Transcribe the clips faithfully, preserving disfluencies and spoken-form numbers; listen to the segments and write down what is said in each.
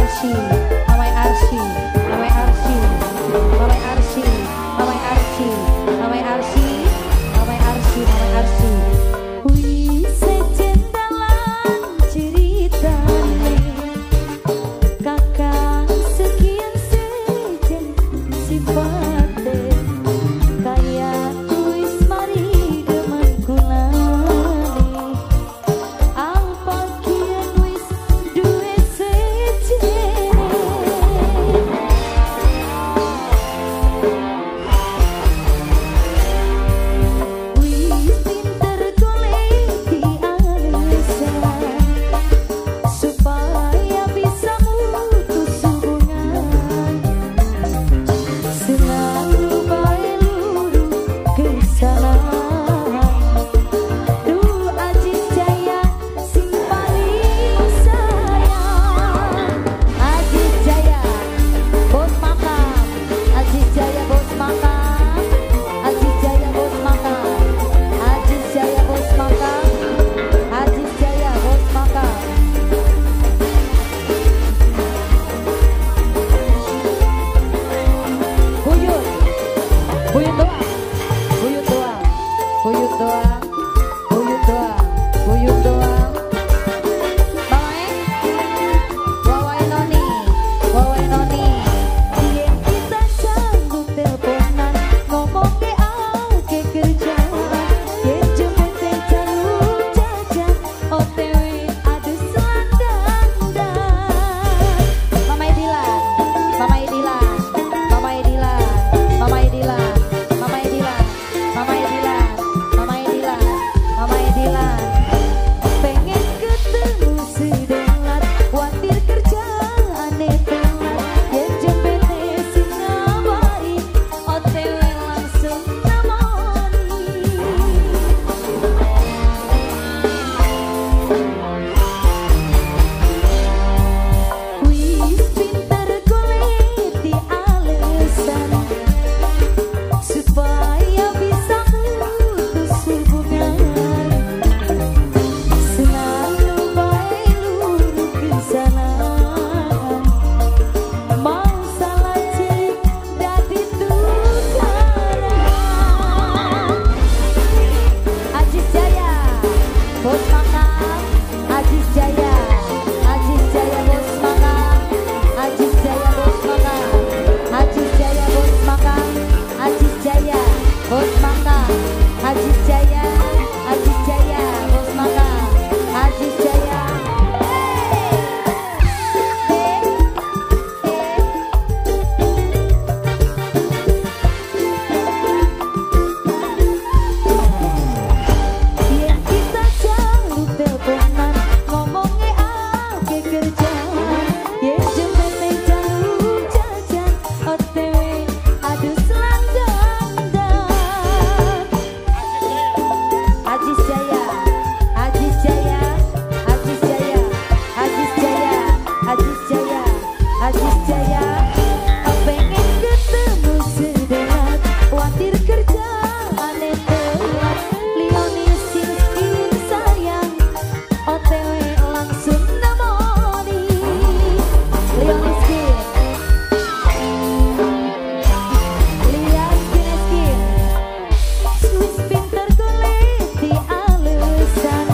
Arsy, Mamai Arsy, Mamai Arsy, Mamai Arsy, Mamai Arsy, Mamai Arsy, Mamai Arsy, Mamai Arsy. Wih sejen dalam ceritane, kakang sekian sejen sifatnya, kayak wis mari demen kulane, apa kian wis duwe sejen. Wis pinter goleki alasan supaya bisa mutus hubungan, selalu baik lurus kesalahan. Duh Aziz Jaya sing paling sayang, Aziz Jaya bos makam, Aziz Jaya bos makam, Aziz Jaya bos makam, Aziz Jaya bos makam, Aziz Jaya bos makam. Buyut, buyut doang, buyut doang, buyut doang, buyut doang, buyut doang. Bawai, wawai noni, wawai noni. Yen kita sanggup teleponan, ngomong ke ake kerjaan, yen jempete jalur jajan, O T W adus landang-dang. Mamai Dilan, Mamai Dilan, Mamai Dilan, Mamai Dilan, Mamai Dilan, Mamai Dilan, Mamai Dilan, Mamai Dilan. Pengen ketemu sedelat, khawatir kerjaane telat, yen jempete sing ngabari, O T W langsung namoni. Wis pinter goleki alasan supaya bisa mutus hubungan, selalu baik lurus kesalahan. Mau salah cek dadi tukaran. Aziz Jaya bos makam, Aziz Jaya, Aziz Jaya bos makam, Aziz Jaya bos makam, Aziz Jaya bos makam, Aziz Jaya bos makam, Aziz Jaya, Aziz Jaya bos makam, Aziz Jaya. Yen kita jaluk teleponan, ngomongnya ake kerjaan, yen jempete jalur jajan, O T W adus landang-dang. Aziz Jaya, Aziz Jaya, Aziz Jaya, Aziz Jaya, Aziz Jaya, Aziz Jaya. Pengen ketemu sedelat, khawatir kerjaane telat, Lionel Sinskin sayang, O T W langsung namoni. Lionel Skin, Lian Skin Skin. Wis pinter goleki alasan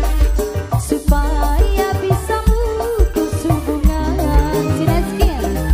supaya bisa mutus hubungan, Sineskin.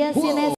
Sinesa.